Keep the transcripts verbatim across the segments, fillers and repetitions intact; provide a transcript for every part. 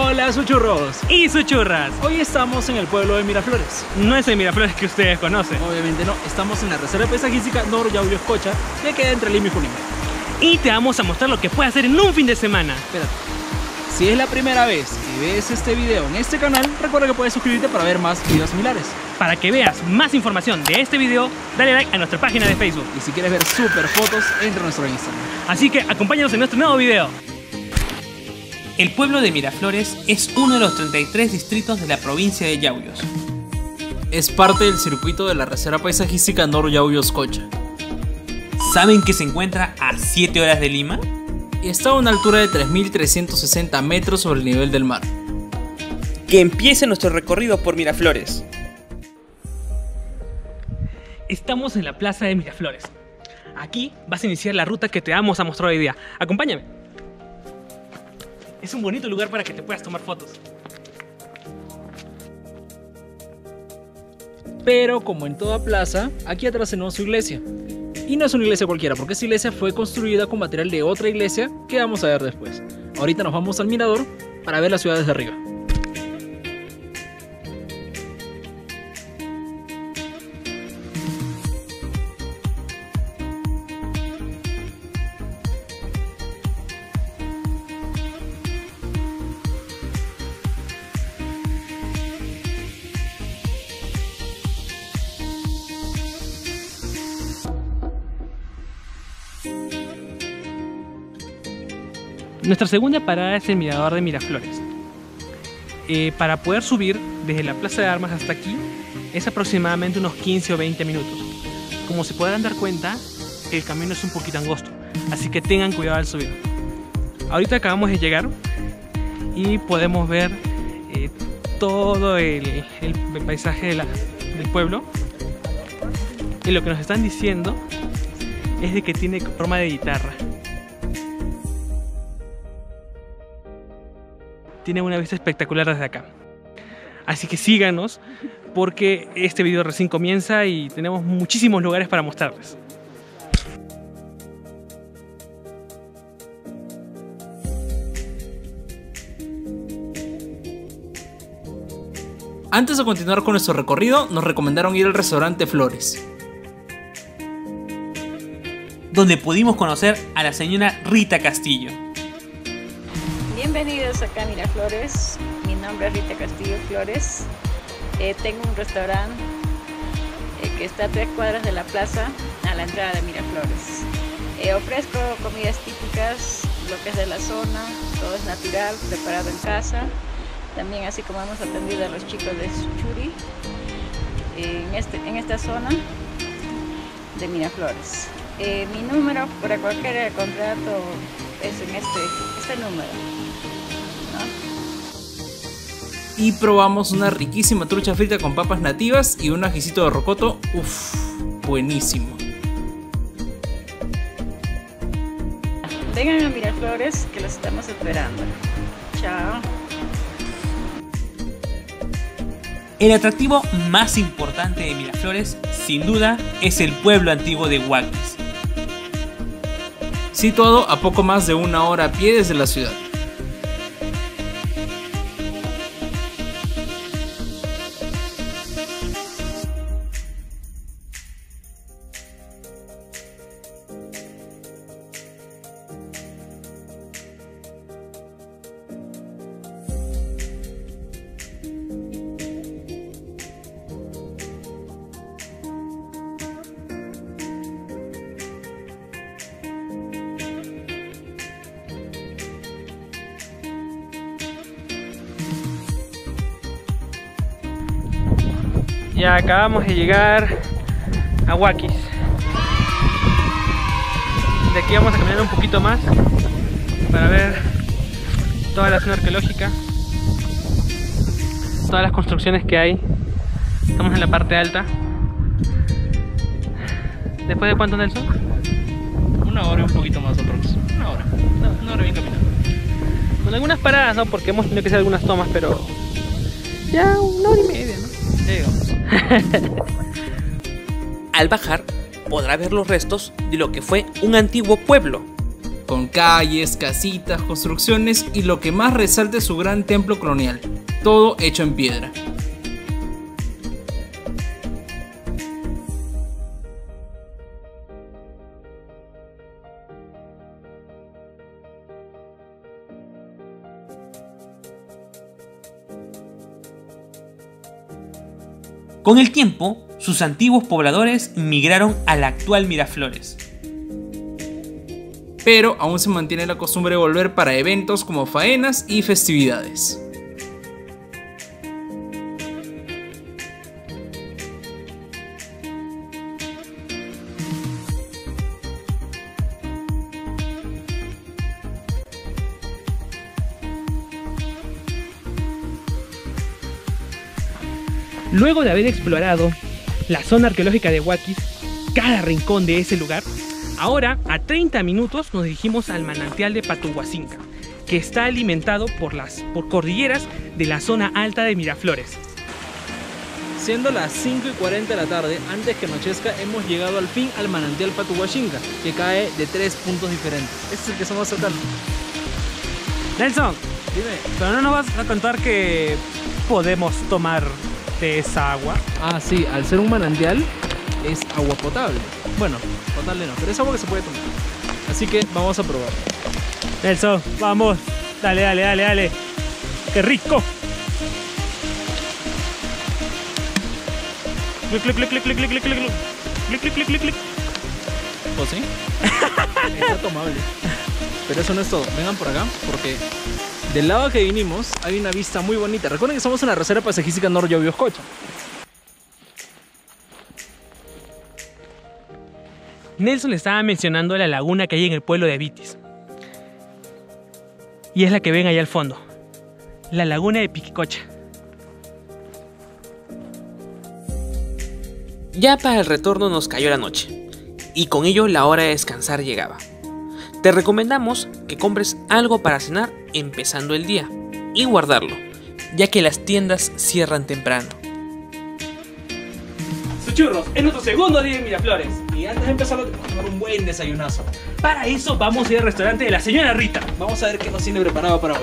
Hola suchurros y suchurras. Hoy estamos en el pueblo de Miraflores. No es el Miraflores que ustedes conocen. Obviamente no, estamos en la reserva paisajística Nor Yauyos Cocha, que queda entre Lima y Junín. Y te vamos a mostrar lo que puedes hacer en un fin de semana. Espérate, si es la primera vez que ves este video en este canal, recuerda que puedes suscribirte para ver más videos similares. Para que veas más información de este video, dale like a nuestra página de Facebook. Y si quieres ver super fotos, entra a nuestro Instagram. Así que acompáñanos en nuestro nuevo video. El pueblo de Miraflores es uno de los treinta y tres distritos de la provincia de Yauyos. Es parte del circuito de la reserva paisajística Nor Yauyos Cocha. ¿Saben que se encuentra a siete horas de Lima? Y está a una altura de tres mil trescientos sesenta metros sobre el nivel del mar. Que empiece nuestro recorrido por Miraflores. Estamos en la plaza de Miraflores. Aquí vas a iniciar la ruta que te vamos a mostrar hoy día. Acompáñame. Es un bonito lugar para que te puedas tomar fotos. Pero como en toda plaza, aquí atrás tenemos su iglesia. Y no es una iglesia cualquiera, porque esta iglesia fue construida con material de otra iglesia que vamos a ver después. Ahorita nos vamos al mirador para ver la ciudad desde arriba. Nuestra segunda parada es el mirador de Miraflores. Eh, para poder subir desde la plaza de armas hasta aquí es aproximadamente unos quince o veinte minutos. Como se podrán dar cuenta, el camino es un poquito angosto, así que tengan cuidado al subir. Ahorita acabamos de llegar y podemos ver eh, todo el, el paisaje de la, del pueblo. Y lo que nos están diciendo es de que tiene forma de guitarra. Tiene una vista espectacular desde acá. Así que síganos porque este video recién comienza y tenemos muchísimos lugares para mostrarles. Antes de continuar con nuestro recorrido, nos recomendaron ir al restaurante Flores, donde pudimos conocer a la señora Rita Castillo. Bienvenidos acá a Miraflores, mi nombre es Rita Castillo Flores, eh, tengo un restaurante eh, que está a tres cuadras de la plaza a la entrada de Miraflores. Eh, ofrezco comidas típicas, lo que es de la zona, todo es natural, preparado en casa, también así como hemos atendido a los chicos de Suchuri eh, en, este, en esta zona de Miraflores. Eh, mi número para cualquier contrato es en este, este número. y probamos una riquísima trucha frita con papas nativas y un ajicito de rocoto. Uff, buenísimo. Vengan a Miraflores que los estamos esperando. Chao. El atractivo más importante de Miraflores, sin duda, es el pueblo antiguo de Huaquis, situado a poco más de una hora a pie desde la ciudad. Ya acabamos de llegar a Huaquis. De aquí vamos a caminar un poquito más para ver toda la zona arqueológica, todas las construcciones que hay. Estamos en la parte alta. ¿Después de cuánto, Nelson? Una hora y un poquito más aprox. Una hora. No, una hora bien caminando. Con algunas paradas, ¿no? Porque hemos tenido que hacer algunas tomas, pero ya una hora y media, ¿no? Ya llegamos. Al bajar podrá ver los restos de lo que fue un antiguo pueblo. con calles, casitas, construcciones y lo que más resalta es su gran templo colonial, todo hecho en piedra. Con el tiempo, sus antiguos pobladores migraron a la actual Miraflores. Pero aún se mantiene la costumbre de volver para eventos como faenas y festividades. Luego de haber explorado la zona arqueológica de Huaquis, cada rincón de ese lugar, ahora a treinta minutos nos dirigimos al manantial de Patuhuacinca, que está alimentado por las por cordilleras de la zona alta de Miraflores. Siendo las cinco y cuarenta de la tarde, antes que anochezca, hemos llegado al fin al manantial Patuhuacinca, que cae de tres puntos diferentes. Este es el que estamos cercanos. Nelson, Dime. ¿pero no nos vas a contar que podemos tomar de esa agua? Ah, sí, al ser un manantial es agua potable. Bueno, potable no, pero es agua que se puede tomar. Así que vamos a probar. Nelson, vamos. Dale, dale, dale, dale. ¡Qué rico! Clic, clic, clic, clic, clic, clic, clic, clic. Clic, clic, clic, clic, clic. ¿O sí? Está tomable. Pero eso no es todo. Vengan por acá porque del lado que vinimos hay una vista muy bonita. Recuerden que estamos en la reserva paisajística Nor Llobioskocha. Nelson le estaba mencionando la laguna que hay en el pueblo de Vitis. Y es la que ven allá al fondo. La laguna de Piquicocha. Ya para el retorno nos cayó la noche, y con ello la hora de descansar llegaba. Te recomendamos que compres algo para cenar empezando el día, y guardarlo, ya que las tiendas cierran temprano. Suchurros, es nuestro segundo día en Miraflores. Y antes de empezar tenemos que tomar un buen desayunazo. Para eso vamos a ir al restaurante de la señora Rita. Vamos a ver qué nos tiene preparado para hoy.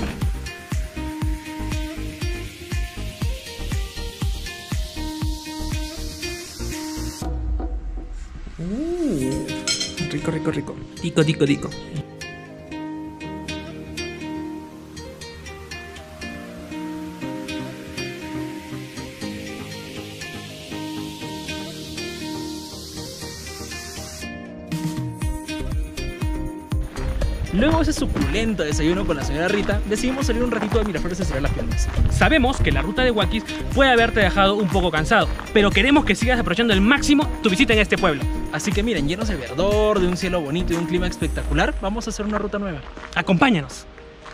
Rico, rico, rico. Tico, tico, tico. Luego de ese suculento desayuno con la señora Rita, decidimos salir un ratito de Miraflores a estirar las piernas. Sabemos que la ruta de Huaquis puede haberte dejado un poco cansado, pero queremos que sigas aprovechando al máximo tu visita en este pueblo. Así que miren, llenos de verdor, de un cielo bonito y de un clima espectacular, vamos a hacer una ruta nueva. Acompáñanos.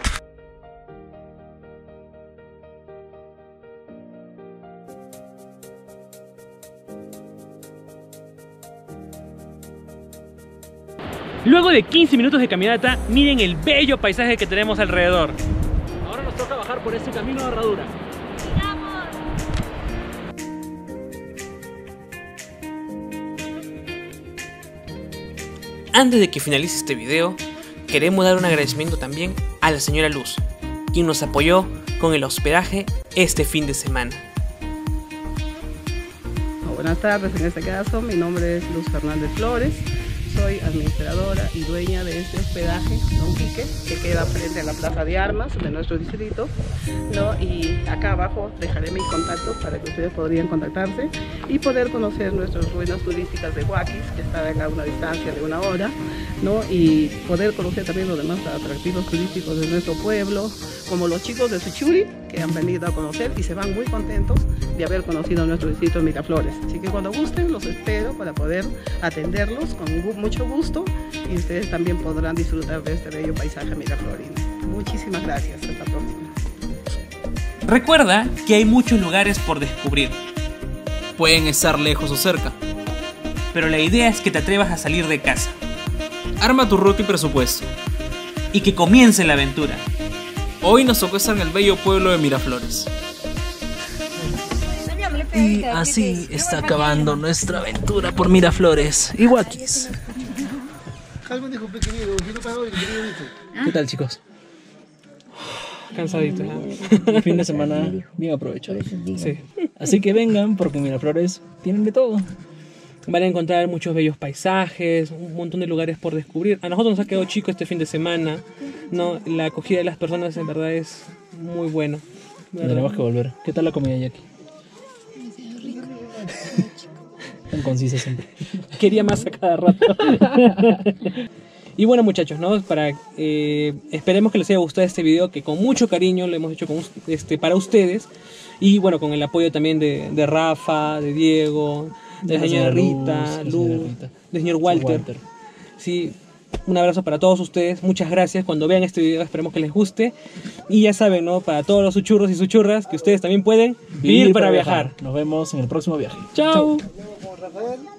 Luego de quince minutos de caminata, miren el bello paisaje que tenemos alrededor. Ahora nos toca bajar por este camino de herradura. Antes de que finalice este video, queremos dar un agradecimiento también a la señora Luz, quien nos apoyó con el hospedaje este fin de semana. Buenas tardes, en este caso mi nombre es Luz Fernández Flores, soy administradora y dueña de este hospedaje Don Quique, que queda frente a la Plaza de Armas de nuestro distrito, ¿no? Y acá abajo dejaré mis contactos para que ustedes podrían contactarse y poder conocer nuestras ruinas turísticas de Huaquis, que está a una distancia de una hora, ¿no? Y poder conocer también los demás atractivos turísticos de nuestro pueblo, como los chicos de Suchuri, que han venido a conocer y se van muy contentos de haber conocido nuestro distrito de Miraflores. Así que cuando gusten, los espero para poder atenderlos con mucho gusto y ustedes también podrán disfrutar de este bello paisaje miraflorino. Muchísimas gracias, hasta la próxima. Recuerda que hay muchos lugares por descubrir, Pueden estar lejos o cerca. pero la idea es que te atrevas a salir de casa Arma tu ruta y presupuesto. y que comience la aventura. Hoy nos tocó estar en el bello pueblo de Miraflores. Y así está acabando nuestra aventura por Miraflores y Huaquis. ¿Qué tal, chicos? Cansadito. ¿no? Un fin de semana bien aprovechado. Sí. Así que vengan, porque Miraflores tienen de todo. Van a encontrar muchos bellos paisajes, un montón de lugares por descubrir. A nosotros nos ha quedado chico este fin de semana, ¿no? La acogida de las personas en verdad es muy buena. ¿Verdad? Tenemos que volver. ¿Qué tal la comida, Jackie? Tan concisa siempre. Quería más a cada rato. Y bueno, muchachos, ¿no? Para, eh, esperemos que les haya gustado este video, que con mucho cariño lo hemos hecho con, este, para ustedes. Y bueno, con el apoyo también de, de Rafa, de Diego, de la señora Rita, Luz, del señor Walter. Walter. Sí, un abrazo para todos ustedes. Muchas gracias. Cuando vean este video esperemos que les guste. Y ya saben, ¿no? Para todos los suchurros y suchurras, que ustedes también pueden vivir, para viajar. Nos vemos en el próximo viaje. Chao. Rafael.